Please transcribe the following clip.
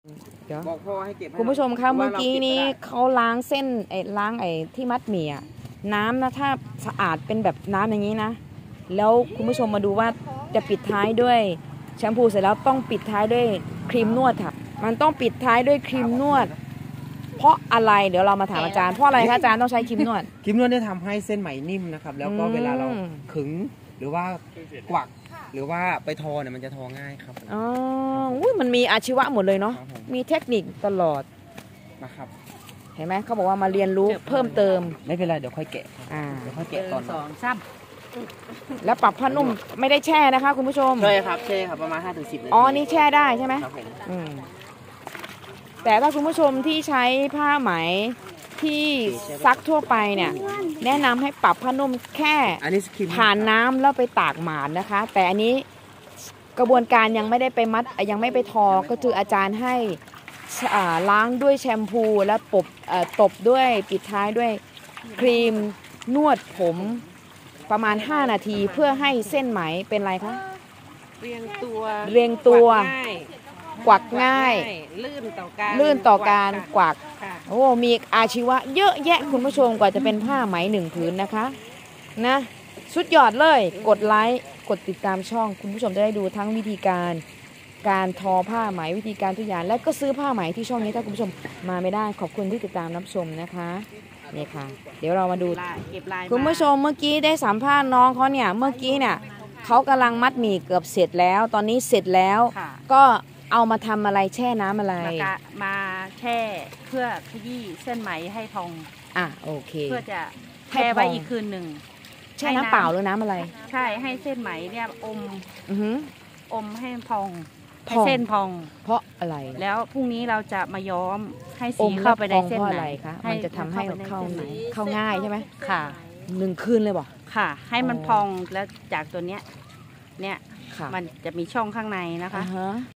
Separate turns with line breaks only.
เดี๋ยว
บอกพ่อให้เก็บ
คุณผู้ชมคะเมื่อกี้นี้เขาล้างเส้นล้างที่มัดหมี่อะน้ำนะถ้าสะอาดเป็นแบบน้ำอย่างนี้นะแล้วคุณผู้ชมมาดูว่าจะปิดท้ายด้วยแชมพูเสร็จแล้วต้องปิดท้ายด้วยครีมนวดค่ะมันต้องปิดท้ายด้วยครีมนวดเพราะอะไรเดี๋ยวเรามาถามอาจารย์เพราะอะไรคะอาจารย์ต้องใช้ครีมนวด
ครีมนวดได้ทำให้เส้นไหมนิ่มนะครับแล้วก็เวลาเราขึงหรือว่ากวักหรือว่าไปทอเนี่ยมันจะทอง่ายครับ
อ๋ออุ้ยมันมีอาชีวะหมดเลยเนาะมีเทคนิคตลอด
นะครับ
เห็นไหมเขาบอกว่ามาเรียนรู้เพิ่มเติม
ไม่เป็นไรเดี๋ยวค่อยแกะเดี๋ยวค่อยแกะตอน
2-3แล้วปรับผ้านุ่มไม่ได้แช่นะคะคุณผู้ชม
ใช่ครับประมาณ 5-10 นาที
อ๋อนี่แช่ได้ใช่ไหมแต่ถ้าคุณผู้ชมที่ใช้ผ้าไหมที่ซักทั่วไปเนี่ยแนะนำให้ปรับผ้านุ่มแค่ผ่านน้ำแล้วไปตากหมาดนะคะแต่อันนี้กระบวนการยังไม่ได้ไปมัดยังไม่ไปทอก็คืออาจารย์ให้ล้างด้วยแชมพูแล้วตบด้วยปิดท้ายด้วยครีมนวดผมประมาณ5 นาทีเพื่อให้เส้นไหมเป็นไรคะ
เรียง
ตัวกวักง่าย
ลื่นต่อการ
กวักโอ้มีอาชีวะเยอะแยะคุณผู้ชมกว่าจะเป็นผ้าไหม1 ผืนนะคะนะสุดยอดเลยกดไลค์กดติดตามช่องคุณผู้ชมจะได้ดูทั้งวิธีการทอผ้าไหมวิธีการทุกอย่างและก็ซื้อผ้าไหมที่ช่องนี้ถ้าคุณผู้ชมมาไม่ได้ขอบคุณที่ติดตามรับชมนะคะนี่ค่ะเดี๋ยวเรามาดูคุณผู้ชมเมื่อกี้ได้สัมภาษณ์น้องเขาเนี่ยเมื่อกี้เนี่ยเขากำลังมัดหมี่เกือบเสร็จแล้วตอนนี้เสร็จแล้วก็เอามาทำอะไรแช่น้ำอะไร
มาแช่เพื่อขยี้เส้นไหมให้พอง
โอเค
เพื่อจะแช่ไว้อีกคืนหนึ่ง
แช่น้ำเปล่าหรือน้ำอะไร
ใช่ให้เส้นไหมเนี่ยอมให้พองให้เส้นพอง
เพราะอะไร
แล้วพรุ่งนี้เราจะมาย้อมให้สีเข้าไปในเส้นไหม
คะมันจะทำให้เข้าง่ายใช่ไหม
ค่ะ
1 คืนเลยบ่
ค่ะให้มันพองแล้วจากตัวเนี้ยมันจะมีช่องข้างในนะคะ